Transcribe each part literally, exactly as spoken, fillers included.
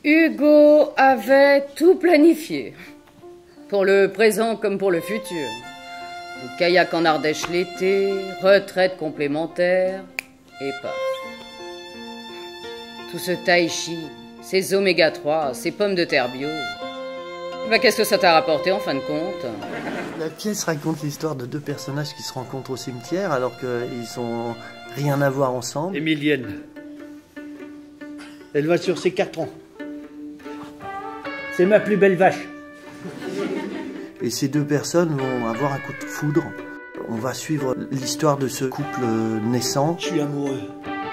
Hugo avait tout planifié. Pour le présent comme pour le futur. Le kayak en Ardèche l'été, retraite complémentaire, et paf. Tout ce tai chi, ces oméga trois, ces pommes de terre bio. Bah, qu'est-ce que ça t'a rapporté en fin de compte? La pièce raconte l'histoire de deux personnages qui se rencontrent au cimetière alors qu'ils ont rien à voir ensemble. Émilienne. Elle va sur ses quatre ans. C'est ma plus belle vache. Et ces deux personnes vont avoir un coup de foudre. On va suivre l'histoire de ce couple naissant. Je suis amoureux.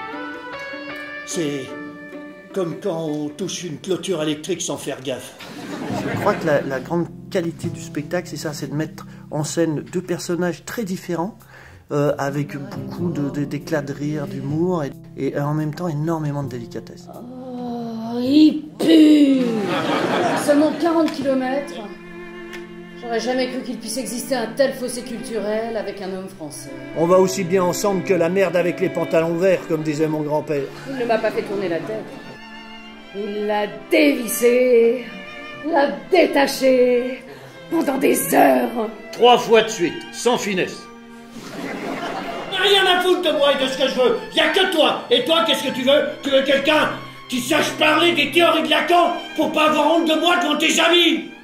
C'est comme quand on touche une clôture électrique sans faire gaffe. Je crois que la, la grande qualité du spectacle, c'est ça, c'est de mettre en scène deux personnages très différents, euh, avec beaucoup d'éclats de, de rire, d'humour, et, et en même temps énormément de délicatesse. Oh, il pue! Seulement quarante kilomètres. J'aurais jamais cru qu'il puisse exister un tel fossé culturel avec un homme français. On va aussi bien ensemble que la merde avec les pantalons verts, comme disait mon grand-père. Il ne m'a pas fait tourner la tête. Il l'a dévissé, l'a détaché pendant des heures. Trois fois de suite, sans finesse. Rien à foutre de moi et de ce que je veux. Y a que toi. Et toi, qu'est-ce que tu veux? Tu veux quelqu'un qui sache parler des théories de Lacan pour pas avoir honte de moi devant tes amis?